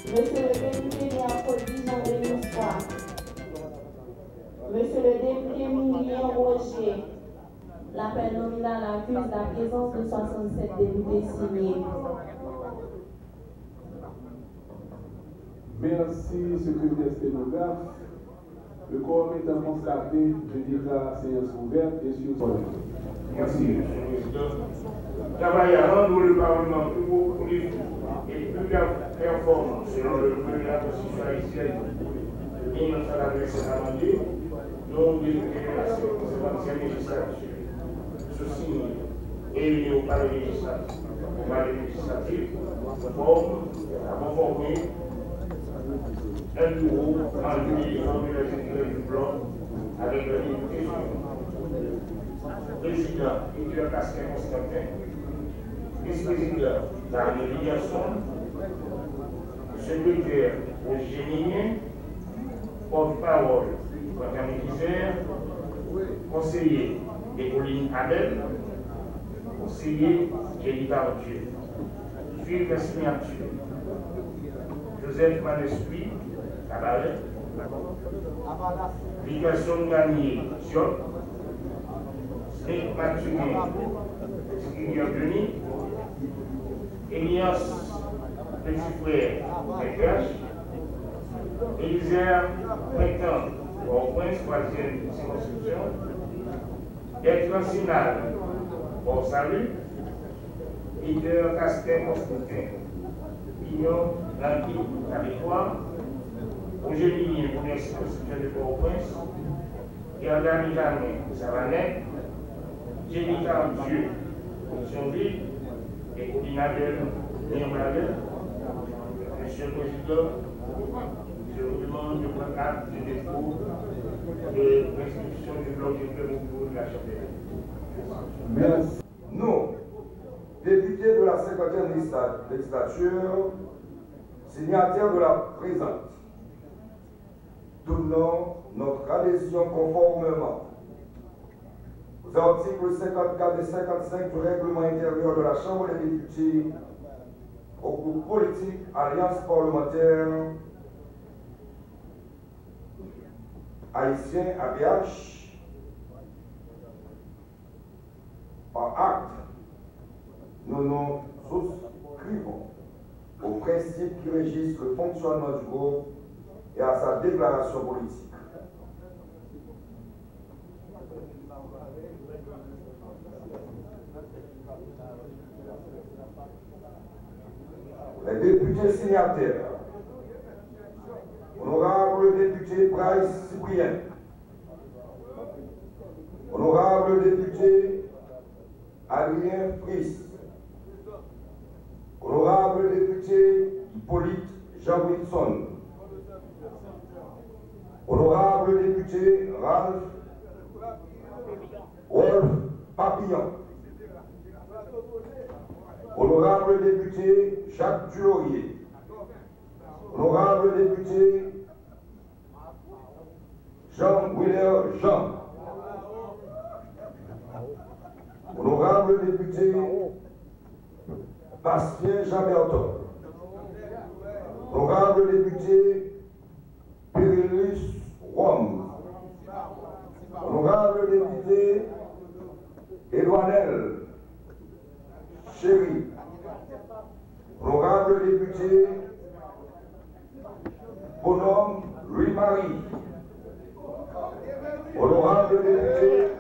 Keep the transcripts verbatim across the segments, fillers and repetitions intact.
Monsieur le député Léopold Jean-Denis Monsieur le député Moulin Roger, l'appel nominal accuse la présence de soixante-sept députés signés. Merci, secrétaire sténographe. Le quorum étant constaté, je déclare la séance ouverte et sur son. Merci, M. le Président. Travail à rendre le Parlement plus beau, plus et plus performant selon le plan de la Constitution haïtienne de mille neuf cent quatre-vingt-sept amendé, nous députés de la cinquantième législature, sous-signé et unis au palais législatif, au palais législatif, avons formé un bureau en utilisant de la sécurité du plan avec le député suivant. Président Hector Casquin Constantin, vice-président Daniel Liasson, secrétaire Roger Mignet, porte-parole Quentin Misère, conseiller Écoline Abel, conseiller Jenny Bardieu, suivre la signature Joseph Manesprit, Cabaret, Vication Gagné, Sion, Smith Mathurin, Sylvia Denis, Elias Petit Frère, Écache, Élisère Printemps, au Prince, troisième circonscription, Bertrand Sinal, au Salut, Peter Castel Constantin, Pignon, Lanky, Cabécois, Roger Mignet, première circonscription de Port-au-Prince, Gerda Mijamin, Savanet, Jenny Dieu, Fonction Ville, et Coordinateur Néo-Malais. Monsieur le Président, je vous demande de prendre acte du dépôt de l'inscription du bloc de de la Chambre. Merci. Nous, députés de la cinquantième législature, signataires de la présente, donnons notre adhésion conformément aux articles cinquante-quatre et cinquante-cinq du règlement intérieur de la Chambre des députés au groupe politique Alliance parlementaire haïtien A B H par acte, nous nous souscrivons aux principes qui régissent le fonctionnement du groupe et à sa déclaration politique. Les députés signataires, honorable député Bryce Cyprien, honorable député Adrien Fris, honorable député Hippolyte Jean Wilson, honorable député Ralph Wolf Papillon, honorable député Jacques Dulaurier, honorable député Jean-Willer Jean, honorable député Bastien Jean-Berton, honorable député Périllus Rome, honorable député Édouanel Chéri, honorable député Bonhomme Louis-Marie, honorable député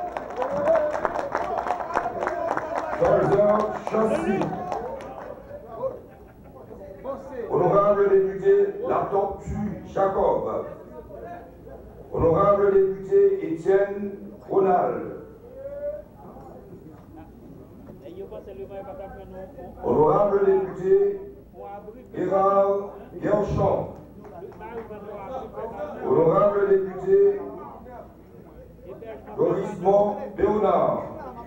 Georges Chancy, honorable député La Tortue Jacob, honorable député Étienne Ronald, honorable député Gérard Guerchon, honorable député Dorismont Béonard,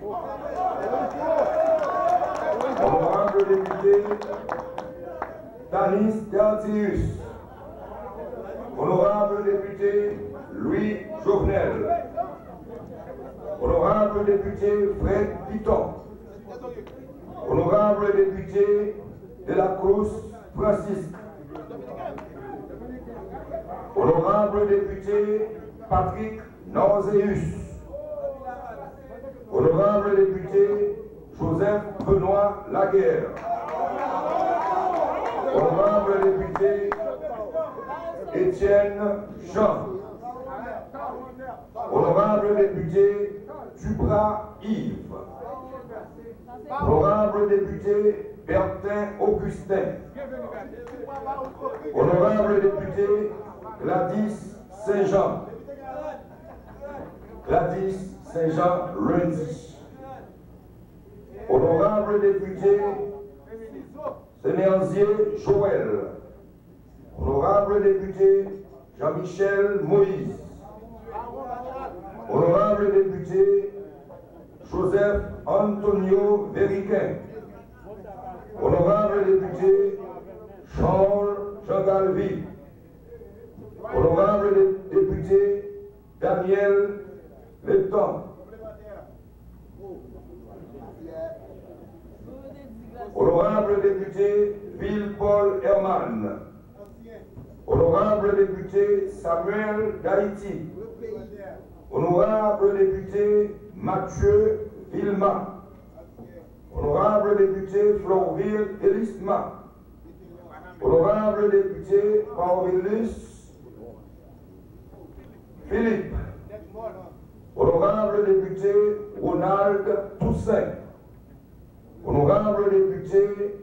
honorable député Tanis Tertius, honorable député Louis Jovenel, honorable député Fred Piton, honorable député de la Cruz Francisque, Honorable député Patrick Norzeus. Honorable député Joseph Benoît Laguerre. Honorable député Étienne Jean. Honorable député Duprat Yves. Honorable député Bertin Augustin. Honorable député Gladys Saint-Jean. Gladys Saint-Jean Lundi. Honorable député Sénérzier Joël. Honorable député Jean-Michel Moïse. Honorable député Joseph Antonio Veriquin. Honorable député Charles Jean Galvi. Honorable député Daniel Lepton. Honorable député Ville-Paul Herman. Honorable député Samuel d'Haïti. Honorable député Mathieu Vilma. Honorable député Florville Elisma. Honorable député Paulus Philippe. Honorable député Ronald Toussaint. Honorable député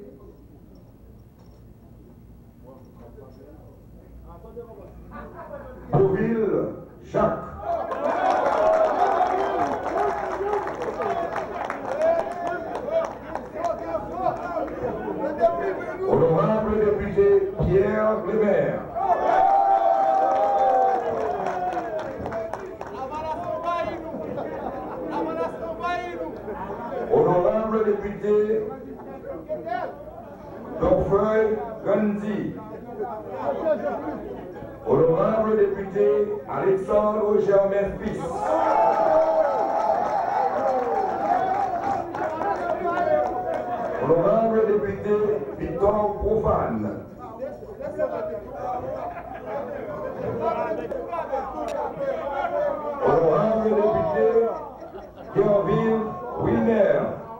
Beauville Jacques. Honorable député Pierre Lemaire. Honorable député Dorfeuille Gandhi. Honorable député Alexandre Germain Fils. Honorable député Victor Profane. Honorable député Thierville Wiener.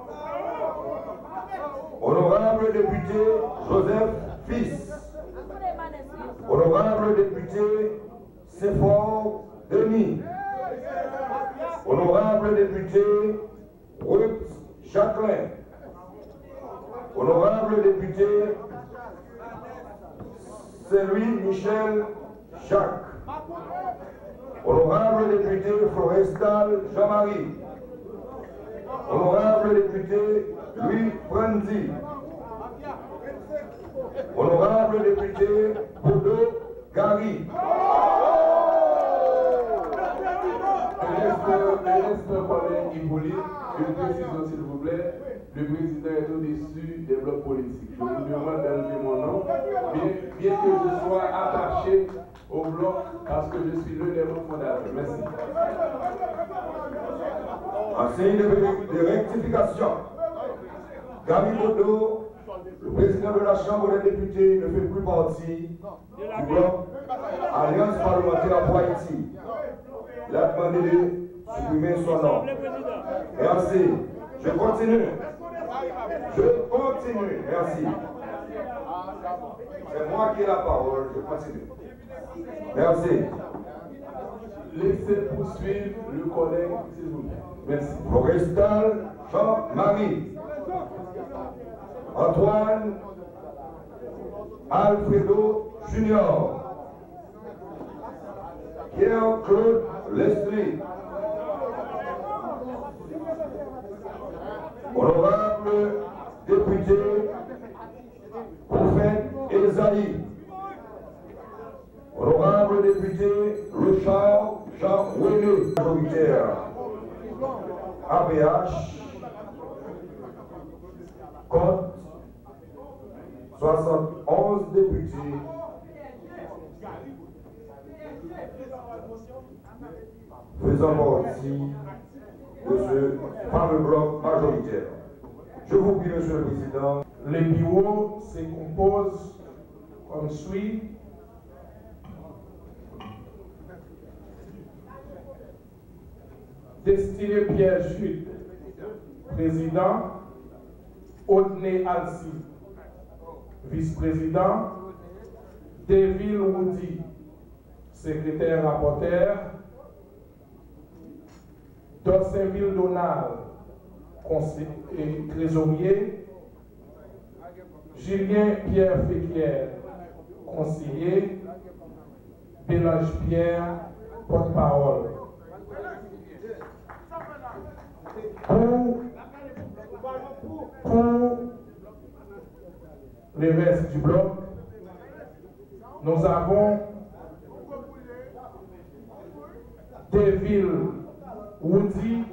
Honorable député Joseph Fils. Honorable député Sephore Denis. Honorable député Ruth Jacquelin. Honorable député Saint-Louis Michel Jacques. Honorable député Florestal Jean-Marie. Honorable député Louis Franzi. Honorable député Bodo Gary. Ernest Colin Hippolyte, une précision s'il vous plaît. Le président est au-dessus des blocs politiques. Je vous demande d'enlever mon nom, bien, bien que je sois attaché au bloc parce que je suis l'un des membres fondateurs. Merci. En signe de, de rectification, Gary Bodo, le président de la Chambre des députés, ne fait plus partie du bloc Alliance parlementaire pour Haïti. Il a demandé de supprimer son nom. Merci. Je continue. Je continue. Merci. C'est moi qui ai la parole. Je continue. Merci. Laissez poursuivre le collègue, s'il vous plaît. Merci. Florestal Jean-Marie. Antoine Alfredo Junior. Pierre-Claude Leslie. Honorable député Prophète Esaïe. Honorable député Richard Jean-René, majoritaire A B H, compte soixante et onze députés. Faisant partie de ce fameux bloc majoritaire. Je vous prie, Monsieur le Président. Le bureau se compose comme suit. Destiné Pierre-Jude, président. Odney Alci, vice-président. Deville Woody, secrétaire rapporteur. Dorsainville Donald, conseiller, trésorier. Julien Pierre Féquière, conseiller. Bélange Pierre, porte-parole. Pour, pour le reste du bloc, nous avons Deville Woody,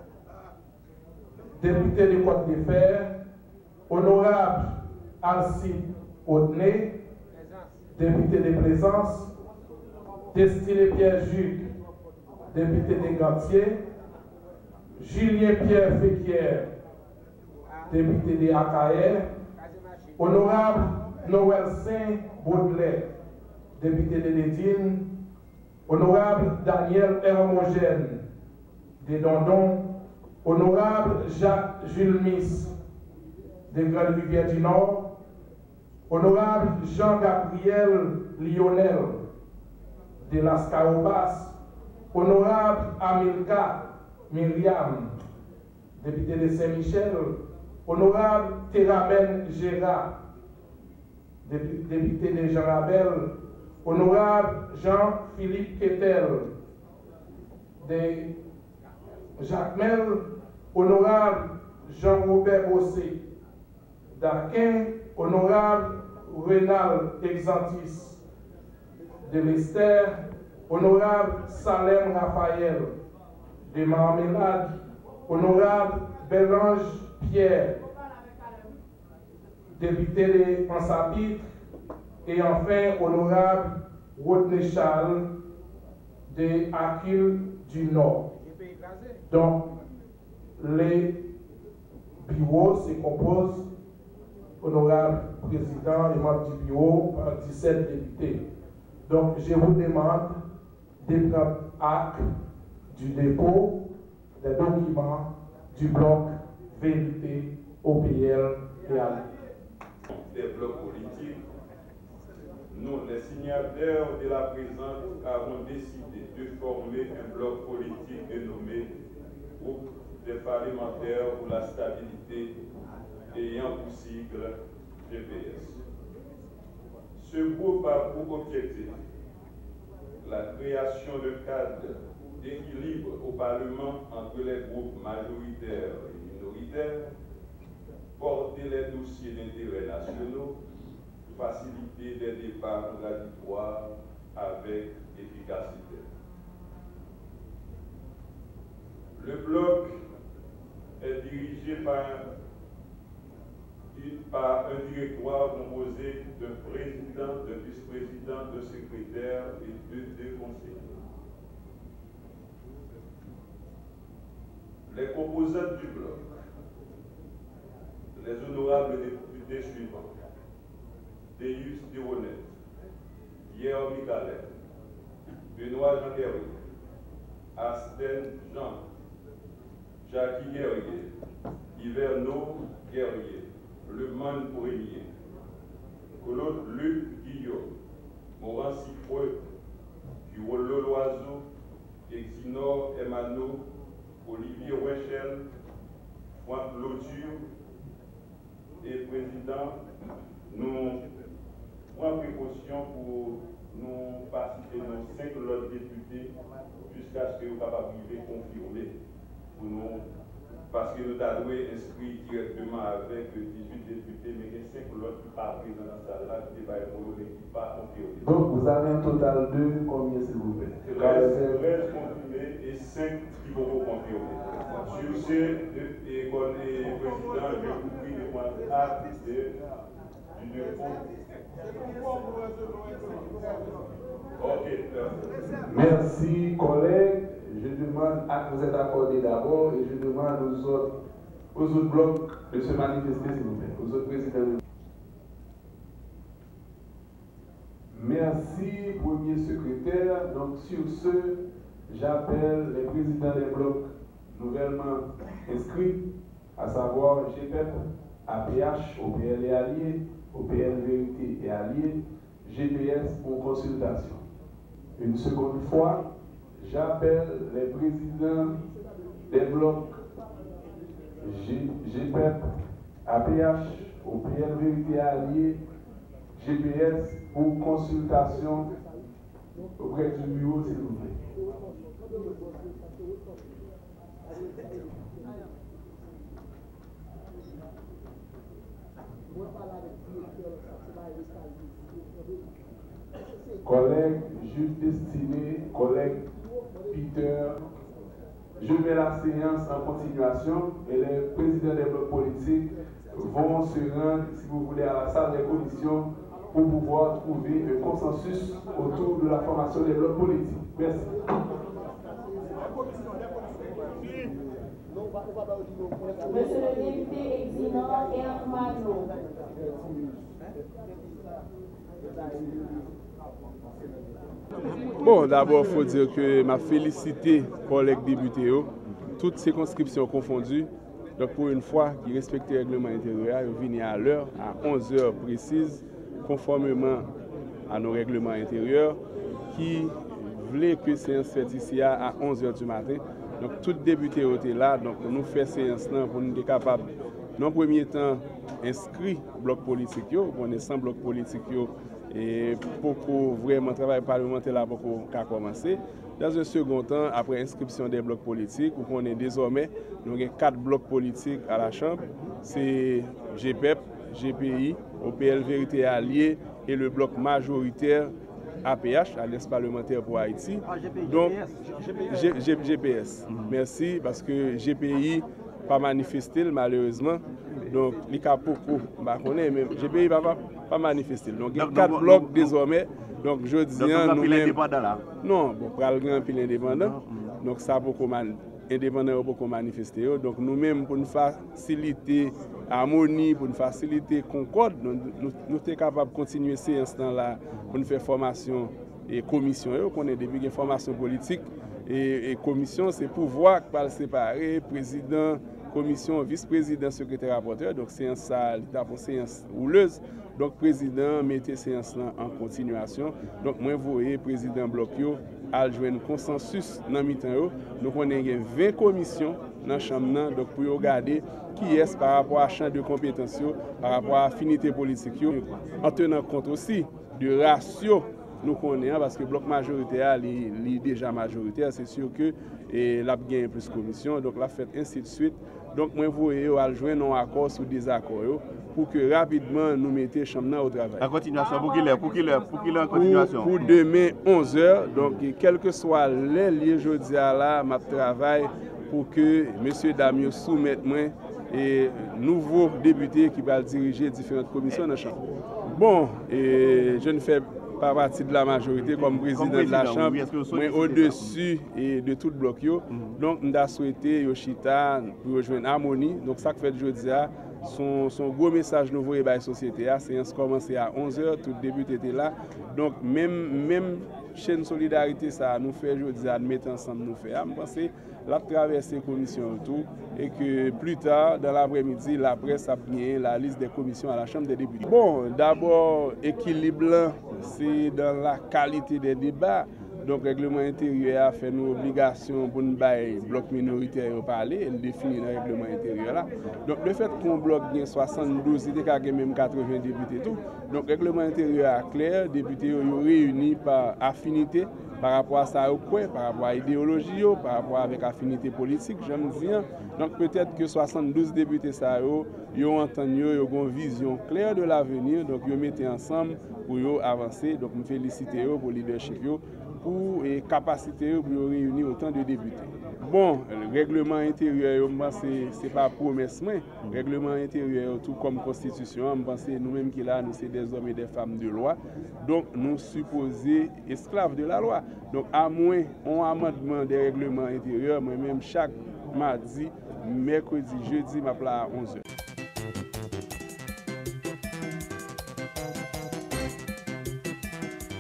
député de Côte-des-Fers, honorable Alcide Odney, député de Plaisance, Destiné Pierre-Jude, député de Gantier, Julien Pierre Féquière, député de Akaer, honorable Noël Saint-Baudelaire, député de Lédine, honorable Daniel Hermogène, de Dondon, honorable Jacques Jules Miss, de Grande-Rivière du Nord, honorable Jean-Gabriel Lionel, de Las Caobas, honorable Amilka Myriam, député de Saint-Michel, honorable Théramène Gérard, député de Jean-Rabel, honorable Jean-Philippe Quetel, de Jacmel, honorable Jean-Robert Bossé, d'Arquin, honorable Rénal Exantis, de l'Esther, honorable Salem Raphaël, de Marmelade, honorable Bélange Pierre, député de Pensapitre, et enfin honorable Rodney Charles de Aquile du Nord. Donc, les bureaux se composent, honorable président et membre du bureau, par dix-sept députés. Donc, je vous demande de prendre acte du dépôt des documents du bloc Vérité, O P L et A L. Des blocs politiques, nous, les signataires de la présente, avons décidé de former un bloc politique dénommé Groupe des parlementaires pour la stabilité ayant pour sigle G P S. Ce groupe a pour objectif la création de cadres d'équilibre au Parlement entre les groupes majoritaires et minoritaires, porter les dossiers d'intérêt nationaux, faciliter des débats contradictoires avec efficacité. Le bloc est dirigé par un, par un directoire composé d'un président, d'un vice-président, d'un secrétaire et de deux conseillers. Les composantes du bloc, les honorables députés suivants: Deus Dironet, Pierre Michalek, Benoît Jean Guerrier, Asten Jean, Jackie Guerrier, Hiverno Guerrier, Le Man Premier, Claude Luc Guillaume, Morancy Freud, Curolo Loiseau, Exinor Emano, Olivier Wechel, Franck Lauture et président, nous prenons précaution pour nous participer nos cinq autres députés jusqu'à ce que nous soyons confirmer pour nous, parce que nous avons inscrit directement avec dix-huit députés, mais il y a cinq autres qui ne sont pas présents dans cette salle-là, qui ne sont pas confirmés. Donc vous avez un total de combien, s'il vous plaît? treize confirmés et cinq qui vont confirmer. Sur ces deux écoles et présidents, je vous prie de prendre acte du dépôt. Ok. Merci, collègues. Je demande à que vous êtes accordés d'abord et je demande aux autres, aux autres blocs de se manifester, s'il vous plaît, aux autres présidents. Merci, premier secrétaire. Donc, sur ce, j'appelle les présidents des blocs nouvellement inscrits, à savoir G P E P, A P H, O P L et Alliés, O P L Vérité et Alliés, G P S pour consultation. Une seconde fois, j'appelle les présidents des blocs G P E P, A P H, O P L Vérité et Alliés, G P S pour consultation auprès du bureau, s'il vous plaît. Collègues Jules Destiné, collègue Peter, je mets la séance en continuation et les présidents des blocs politiques vont se rendre, si vous voulez, à la salle des commissions pour pouvoir trouver un consensus autour de la formation des blocs politiques. Merci. Monsieur le député exilant et Ahmadou. Bon, d'abord, il faut dire que ma félicité collègues députés, toutes circonscriptions confondues. Donc, pour une fois, qui respectent le règlement intérieur, ils viennent à l'heure, à onze heures précises, conformément à nos règlements intérieurs, qui voulaient que séance faite ici à onze heures du matin. Donc, tout député était là, donc nous faisons séance là pour nous être capables, dans premier temps, inscrire bloc politique, on est sans bloc politique, et pour que vraiment le travail parlementaire là pour commencer. Dans un second temps, après inscription des blocs politiques, où on est désormais, nous avons quatre blocs politiques à la Chambre, c'est G P E P, G P I, O P L Vérité Alliés et le bloc majoritaire A P H, Alliance parlementaire pour Haïti. Ah, G P I, donc, G P S. G P S. Mm-hmm. Merci, parce que G P I pas manifesté malheureusement. Donc, les capocos, bah, on est même G P I va pas, pas manifester. Donc, il y a quatre donc, blocs donc, désormais. Donc, je dis, nous même. Non, bon, pour le grand pile indépendant. Mm-hmm. Donc, ça beaucoup man, indépendant beaucoup manifester. Donc, nous-mêmes, pour nous faciliter harmonie, pour nous faciliter concorde, nous, nous, nous sommes capables de continuer ces instants-là pour nous faire formation et commission. Nous connaissons depuis une formation politique et, et commission, c'est pouvoir par le séparer, président, commission, vice-président, secrétaire, rapporteur. Donc, séance ça, l'état pour séance houleuse. Donc, président, mettez séance là en continuation. Donc, moi, vous voyez, président Bloquio, a joué un consensus dans le mi-temps. Donc, on a vingt commissions dans la chambre, donc pour regarder qui est par rapport à champ de compétences, par rapport à affinité politique, en tenant compte aussi du ratio nous connaissons, parce que le bloc majoritaire est déjà majoritaire, c'est sûr que la gagne plus de commission, donc la fête ainsi de suite. Donc, moi, vous voyez, à joindre un accord sur des accords pour que rapidement nous mettions chambre au travail. En continuation, pour qu'il ait, pour qu'il ait, pour qu'il ait en continuation. Pour, pour demain, onze heures, donc, quel que soit les lieux jeudi à là, je travaille pour que M. Damio soumette moi et nouveau député qui va diriger différentes commissions dans la Chambre. Bon, et je ne fais pas partie de la majorité comme président, comme président de la Chambre, oui, mais au-dessus de tout le bloc. Mm-hmm. Donc, nous avons souhaité Yoshita pour rejoindre Harmonie. Donc, ça que fait jeudi, son, son gros message nouveau et la société, c'est commencé à onze heures, tout le député était là. Donc, même, même chaîne solidarité, ça nous fait jeudi à mettre ensemble, nous fait. Je pense que la traverser les commissions autour et que plus tard, dans l'après-midi, la presse a bien la liste des commissions à la Chambre des députés. Bon, d'abord, équilibre, c'est dans la qualité des débats. Donc, le règlement intérieur a fait nos obligations pour nous bailler bloc minoritaire au parler, il définit le règlement intérieur là. Donc, le fait qu'on bloque bien soixante-douze, il y a même quatre-vingts députés tout. Donc, le règlement intérieur est clair, les députés sont réunis par affinité, par rapport à ça, par rapport à l'idéologie, par rapport avec affinité politique, j'aime dire. Donc, peut-être que soixante-douze députés, ça, ils ont entendu, ils ont une vision claire de l'avenir, donc ils mettent ensemble pour avancer. Donc, je félicite pour le leadership, pour et capacité pour réunir autant de députés. Bon, le règlement intérieur, ce n'est pas promesse, mais le règlement intérieur, tout comme constitution, je pense que nous-mêmes qui là, nous sommes des hommes et des femmes de loi, donc nous supposés esclaves de la loi. Donc à moins un amendement des règlements intérieurs, moi-même chaque mardi, mercredi, jeudi, je m'appelle à onze heures.